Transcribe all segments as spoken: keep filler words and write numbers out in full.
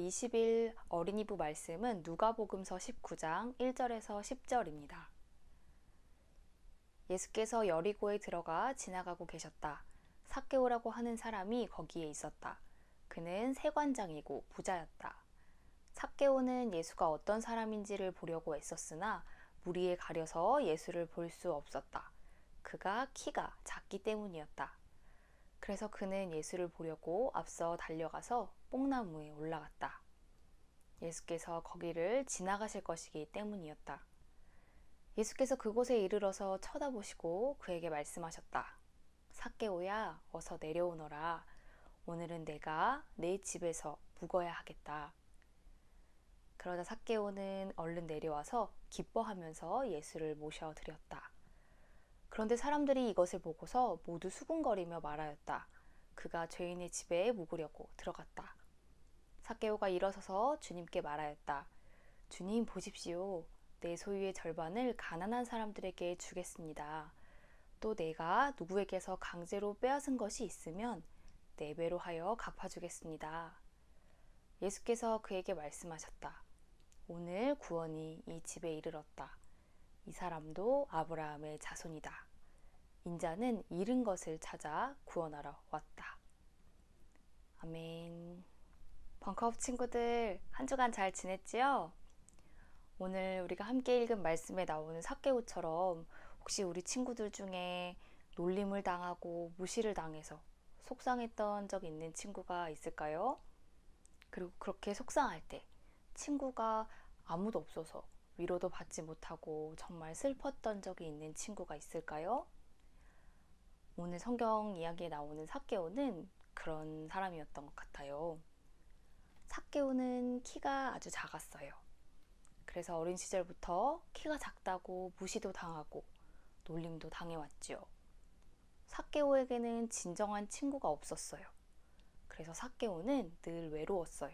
이십 일 어린이부 말씀은 누가복음서 십구 장 일 절에서 십 절입니다. 예수께서 여리고에 들어가 지나가고 계셨다. 삭개오라고 하는 사람이 거기에 있었다. 그는 세관장이고 부자였다. 삭개오는 예수가 어떤 사람인지를 보려고 애썼으나 무리에 가려서 예수를 볼 수 없었다. 그가 키가 작기 때문이었다. 그래서 그는 예수를 보려고 앞서 달려가서 뽕나무에 올라갔다. 예수께서 거기를 지나가실 것이기 때문이었다. 예수께서 그곳에 이르러서 쳐다보시고 그에게 말씀하셨다. 삭개오야, 어서 내려오너라. 오늘은 내가 내 집에서 묵어야 하겠다. 그러자 삭개오는 얼른 내려와서 기뻐하면서 예수를 모셔드렸다. 그런데 사람들이 이것을 보고서 모두 수군거리며 말하였다. 그가 죄인의 집에 묵으려고 들어갔다. 삭개오가 일어서서 주님께 말하였다. 주님 보십시오. 내 소유의 절반을 가난한 사람들에게 주겠습니다. 또 내가 누구에게서 강제로 빼앗은 것이 있으면 네 배로 하여 갚아주겠습니다. 예수께서 그에게 말씀하셨다. 오늘 구원이 이 집에 이르렀다. 이 사람도 아브라함의 자손이다. 인자는 잃은 것을 찾아 구원하러 왔다. 아멘. 벙커업 친구들, 한 주간 잘 지냈지요? 오늘 우리가 함께 읽은 말씀에 나오는 삭개오처럼 혹시 우리 친구들 중에 놀림을 당하고 무시를 당해서 속상했던 적 있는 친구가 있을까요? 그리고 그렇게 속상할 때 친구가 아무도 없어서 위로도 받지 못하고 정말 슬펐던 적이 있는 친구가 있을까요? 오늘 성경 이야기에 나오는 삭개오는 그런 사람이었던 것 같아요. 삭개오는 키가 아주 작았어요. 그래서 어린 시절부터 키가 작다고 무시도 당하고 놀림도 당해왔지요. 삭개오에게는 진정한 친구가 없었어요. 그래서 삭개오는 늘 외로웠어요.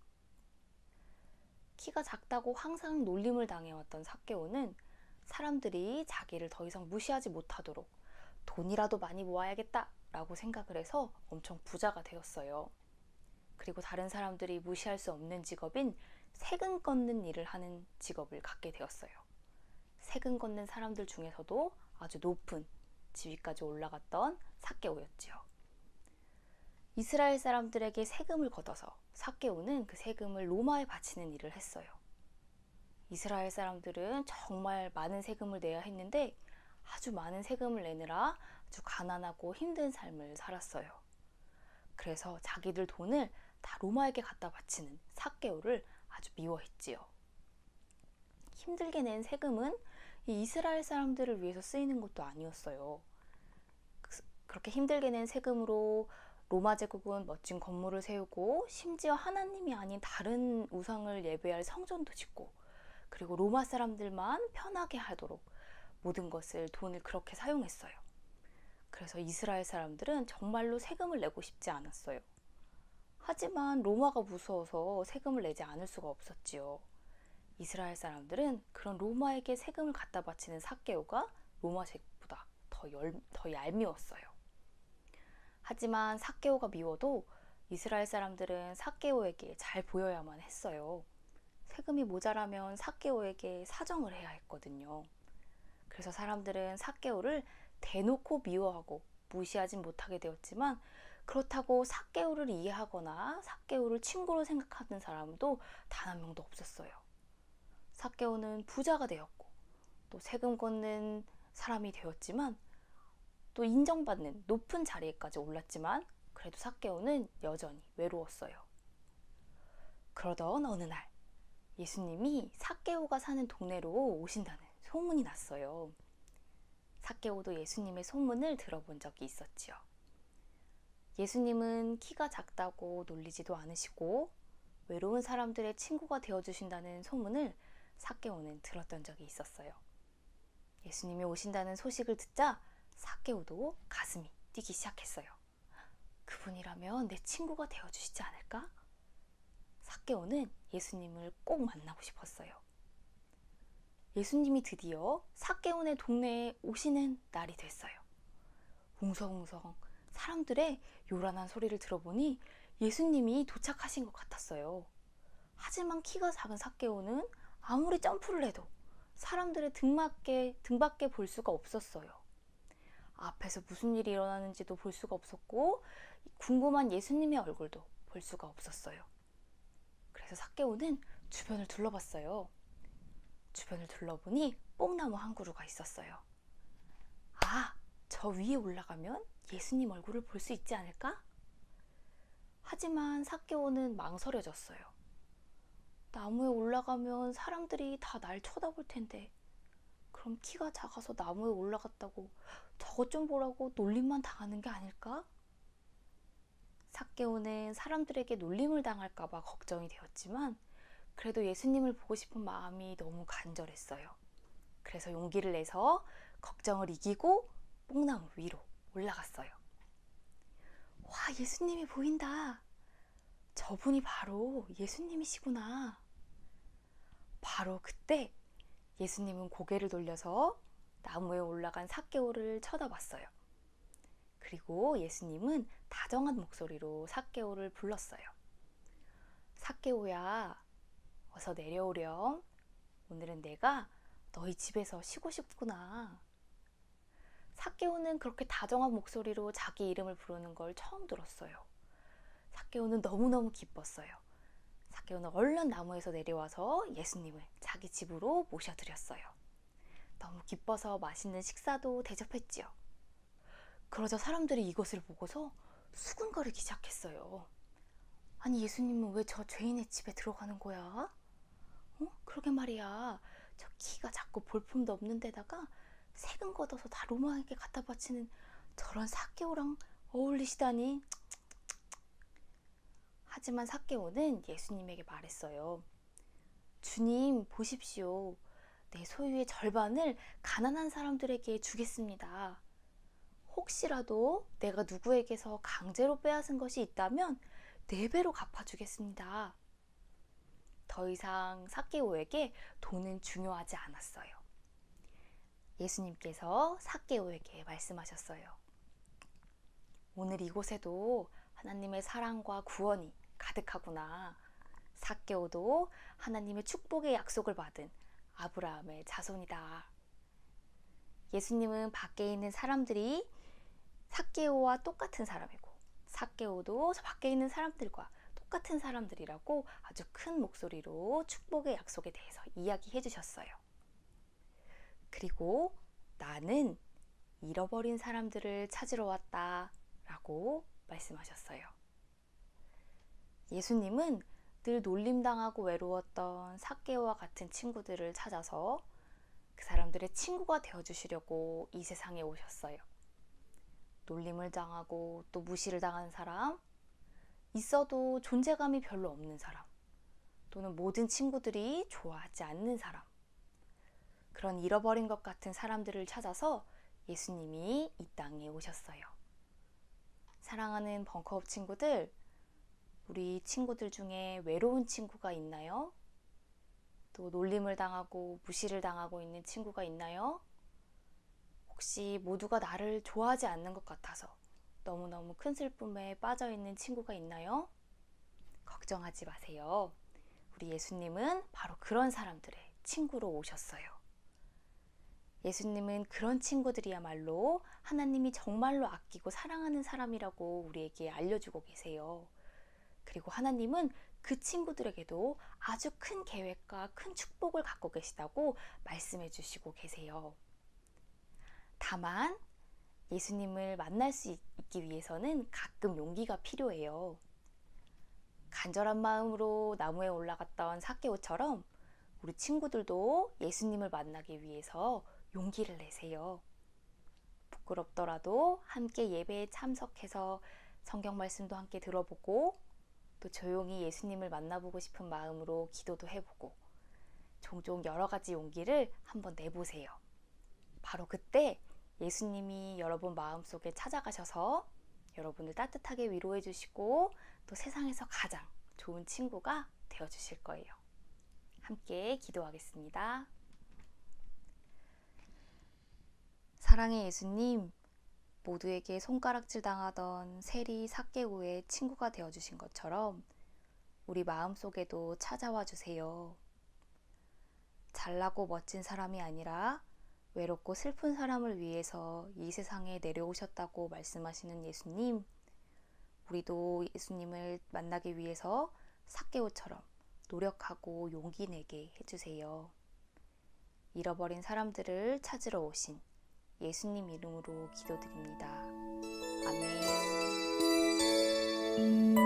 키가 작다고 항상 놀림을 당해왔던 삭개오는 사람들이 자기를 더 이상 무시하지 못하도록 돈이라도 많이 모아야겠다 라고 생각을 해서 엄청 부자가 되었어요. 그리고 다른 사람들이 무시할 수 없는 직업인 세금 걷는 일을 하는 직업을 갖게 되었어요. 세금 걷는 사람들 중에서도 아주 높은 지위까지 올라갔던 삭개오였지요. 이스라엘 사람들에게 세금을 걷어서 삭개오는 그 세금을 로마에 바치는 일을 했어요. 이스라엘 사람들은 정말 많은 세금을 내야 했는데 아주 많은 세금을 내느라 아주 가난하고 힘든 삶을 살았어요. 그래서 자기들 돈을 다 로마에게 갖다 바치는 삭개오를 아주 미워했지요. 힘들게 낸 세금은 이 이스라엘 사람들을 위해서 쓰이는 것도 아니었어요. 그렇게 힘들게 낸 세금으로 로마 제국은 멋진 건물을 세우고 심지어 하나님이 아닌 다른 우상을 예배할 성전도 짓고 그리고 로마 사람들만 편하게 하도록 모든 것을 돈을 그렇게 사용했어요. 그래서 이스라엘 사람들은 정말로 세금을 내고 싶지 않았어요. 하지만 로마가 무서워서 세금을 내지 않을 수가 없었지요. 이스라엘 사람들은 그런 로마에게 세금을 갖다 바치는 삭개오가 로마 제국보다 더, 열, 더 얄미웠어요. 하지만 삭개오가 미워도 이스라엘 사람들은 삭개오에게 잘 보여야만 했어요. 세금이 모자라면 삭개오에게 사정을 해야 했거든요. 그래서 사람들은 삭개오를 대놓고 미워하고 무시하진 못하게 되었지만 그렇다고 삭개오를 이해하거나 삭개오를 친구로 생각하는 사람도 단 한 명도 없었어요. 삭개오는 부자가 되었고 또 세금 걷는 사람이 되었지만 또 인정받는 높은 자리에까지 올랐지만 그래도 삭개오는 여전히 외로웠어요. 그러던 어느 날 예수님이 삭개오가 사는 동네로 오신다는 소문이 났어요. 삭개오도 예수님의 소문을 들어본 적이 있었지요. 예수님은 키가 작다고 놀리지도 않으시고 외로운 사람들의 친구가 되어주신다는 소문을 삭개오는 들었던 적이 있었어요. 예수님이 오신다는 소식을 듣자 삭개오도 가슴이 뛰기 시작했어요. 그분이라면 내 친구가 되어주시지 않을까? 삭개오는 예수님을 꼭 만나고 싶었어요. 예수님이 드디어 삭개오네 동네에 오시는 날이 됐어요. 웅성웅성 사람들의 요란한 소리를 들어보니 예수님이 도착하신 것 같았어요. 하지만 키가 작은 삭개오는 아무리 점프를 해도 사람들의 등밖에, 등밖에 볼 수가 없었어요. 앞에서 무슨 일이 일어나는지도 볼 수가 없었고 궁금한 예수님의 얼굴도 볼 수가 없었어요. 그래서 삭개오는 주변을 둘러봤어요. 주변을 둘러보니 뽕나무 한 그루가 있었어요. 아, 저 위에 올라가면 예수님 얼굴을 볼 수 있지 않을까? 하지만 삭개오는 망설여졌어요. 나무에 올라가면 사람들이 다 날 쳐다볼 텐데 그럼 키가 작아서 나무에 올라갔다고 저것 좀 보라고 놀림만 당하는 게 아닐까? 삭개오는 사람들에게 놀림을 당할까봐 걱정이 되었지만 그래도 예수님을 보고 싶은 마음이 너무 간절했어요. 그래서 용기를 내서 걱정을 이기고 뽕나무 위로 올라갔어요. 와, 예수님이 보인다. 저분이 바로 예수님이시구나. 바로 그때 예수님은 고개를 돌려서 나무에 올라간 삭개오를 쳐다봤어요. 그리고 예수님은 다정한 목소리로 삭개오를 불렀어요. 삭개오야, 어서 내려오렴. 오늘은 내가 너희 집에서 쉬고 싶구나. 삭개오는 그렇게 다정한 목소리로 자기 이름을 부르는 걸 처음 들었어요. 삭개오는 너무너무 기뻤어요. 삭개오는 얼른 나무에서 내려와서 예수님을 자기 집으로 모셔드렸어요. 너무 기뻐서 맛있는 식사도 대접했지요. 그러자 사람들이 이것을 보고서 수군거리기 시작했어요. 아니, 예수님은 왜 저 죄인의 집에 들어가는 거야? 어? 그러게 말이야. 저 키가 작고 볼품도 없는 데다가 세금 걷어서 다 로마에게 갖다 바치는 저런 삭개오랑 어울리시다니. 하지만 삭개오는 예수님에게 말했어요. 주님, 보십시오. 내 소유의 절반을 가난한 사람들에게 주겠습니다. 혹시라도 내가 누구에게서 강제로 빼앗은 것이 있다면 네 배로 갚아주겠습니다. 더 이상 삭개오에게 돈은 중요하지 않았어요. 예수님께서 삭개오에게 말씀하셨어요. 오늘 이곳에도 하나님의 사랑과 구원이 가득하구나. 삭개오도 하나님의 축복의 약속을 받은 아브라함의 자손이다. 예수님은 밖에 있는 사람들이 삭개오와 똑같은 사람이고 삭개오도 저 밖에 있는 사람들과 똑같은 사람들이라고 아주 큰 목소리로 축복의 약속에 대해서 이야기해 주셨어요. 그리고 나는 잃어버린 사람들을 찾으러 왔다 라고 말씀하셨어요. 예수님은 늘 놀림당하고 외로웠던 삭개오와 같은 친구들을 찾아서 그 사람들의 친구가 되어주시려고 이 세상에 오셨어요. 놀림을 당하고 또 무시를 당하는 사람, 있어도 존재감이 별로 없는 사람, 또는 모든 친구들이 좋아하지 않는 사람, 그런 잃어버린 것 같은 사람들을 찾아서 예수님이 이 땅에 오셨어요. 사랑하는 벙커업 친구들, 우리 친구들 중에 외로운 친구가 있나요? 또 놀림을 당하고 무시를 당하고 있는 친구가 있나요? 혹시 모두가 나를 좋아하지 않는 것 같아서 너무너무 큰 슬픔에 빠져있는 친구가 있나요? 걱정하지 마세요. 우리 예수님은 바로 그런 사람들의 친구로 오셨어요. 예수님은 그런 친구들이야말로 하나님이 정말로 아끼고 사랑하는 사람이라고 우리에게 알려주고 계세요. 그리고 하나님은 그 친구들에게도 아주 큰 계획과 큰 축복을 갖고 계시다고 말씀해 주시고 계세요. 다만 예수님을 만날 수 있기 위해서는 가끔 용기가 필요해요. 간절한 마음으로 나무에 올라갔던 삭개오처럼 우리 친구들도 예수님을 만나기 위해서 용기를 내세요. 부끄럽더라도 함께 예배에 참석해서 성경 말씀도 함께 들어보고 또 조용히 예수님을 만나보고 싶은 마음으로 기도도 해보고 종종 여러 가지 용기를 한번 내보세요. 바로 그때 예수님이 여러분 마음속에 찾아가셔서 여러분을 따뜻하게 위로해 주시고 또 세상에서 가장 좋은 친구가 되어 주실 거예요. 함께 기도하겠습니다. 사랑의 예수님, 모두에게 손가락질 당하던 세리 삭개오의 친구가 되어주신 것처럼 우리 마음속에도 찾아와 주세요. 잘나고 멋진 사람이 아니라 외롭고 슬픈 사람을 위해서 이 세상에 내려오셨다고 말씀하시는 예수님, 우리도 예수님을 만나기 위해서 삭개오처럼 노력하고 용기 내게 해주세요. 잃어버린 사람들을 찾으러 오신 예수님 이름으로 기도드립니다. 아멘.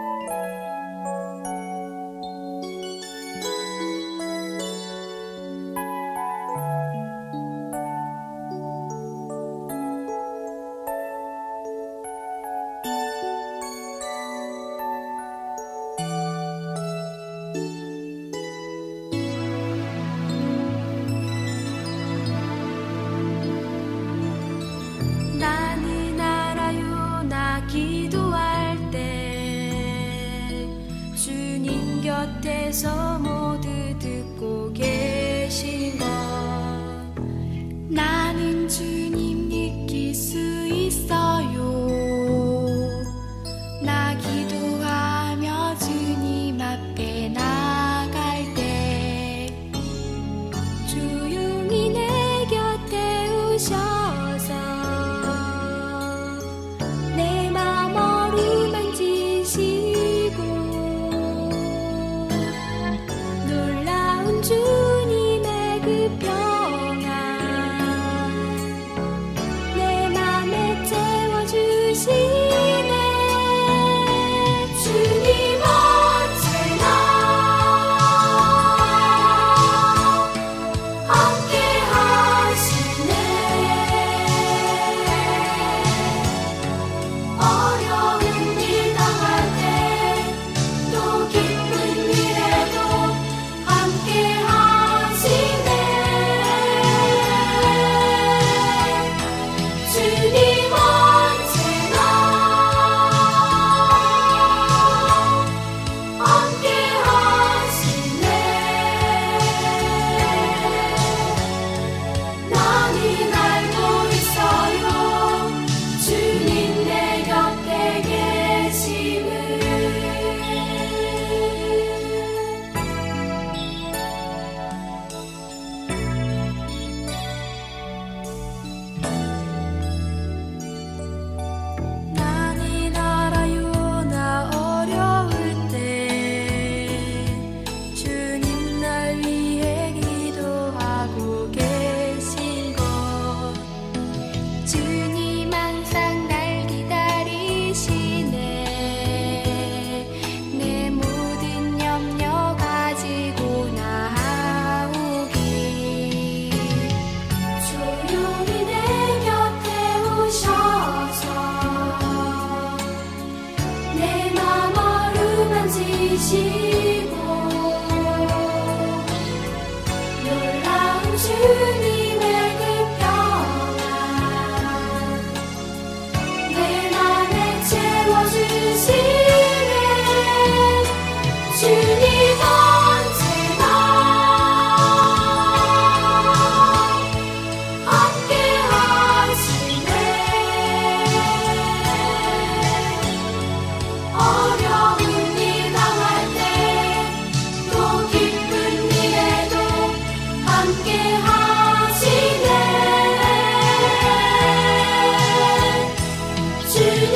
나는 알아요. 나 기도할 때 주님 곁에서 모두 듣고 계신 것, 나는 주님 느낄 수 있어요. 나 기도하며 주님 앞에 나갈 때 조용히 내 곁에 오셔 주님의 그 평안 내 맘에 채워주시네. 주님 언제나 함께 하시네. 어려운 일 당할 때 또 기쁜 일에도 함께 하시네. 주님 언제나 함께 하시네. 나는 알고 있어요. 주님 내 곁에 계심을. 나는 알아요. 나 어려울 때 주님 날 위해 기도하고 계신 것, 주님 항상 날 기다리시네. 내 모든 염려 가지고 나오기 조용히 내 곁에 오셔서 내 맘 어루만지시고 놀라운 주님의 그 평안 내 맘에 채워주시네. 주님 언제나 함께 하시네. 어려운 일 당할 때 또 기쁜 일에도 함께 하시네. 주님